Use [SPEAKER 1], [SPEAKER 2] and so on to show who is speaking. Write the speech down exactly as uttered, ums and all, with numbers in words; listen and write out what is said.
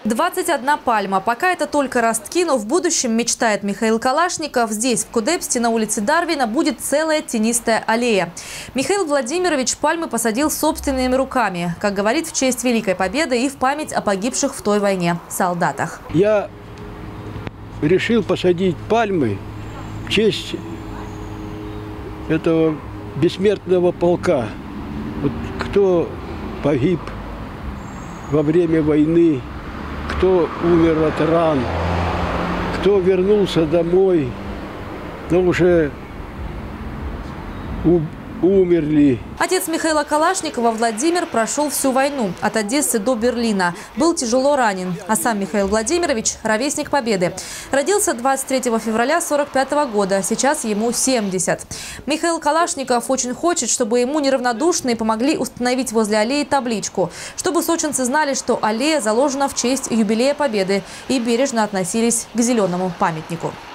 [SPEAKER 1] двадцать одна пальма. Пока это только ростки, но в будущем, мечтает Михаил Калашников, здесь, в Кудепсте, на улице Дарвина, будет целая тенистая аллея. Михаил Владимирович пальмы посадил собственными руками, как говорит, в честь Великой Победы и в память о погибших в той войне солдатах.
[SPEAKER 2] Я решил посадить пальмы в честь этого бессмертного полка. Вот кто погиб во время войны, кто умер от ран, кто вернулся домой, но уже умерли.
[SPEAKER 1] Отец Михаила Калашникова, Владимир, прошел всю войну от Одессы до Берлина. Был тяжело ранен. А сам Михаил Владимирович – ровесник Победы. Родился двадцать третьего февраля сорок пятого года. Сейчас ему семьдесят. Михаил Калашников очень хочет, чтобы ему неравнодушные помогли установить возле аллеи табличку. Чтобы сочинцы знали, что аллея заложена в честь юбилея Победы и бережно относились к зеленому памятнику.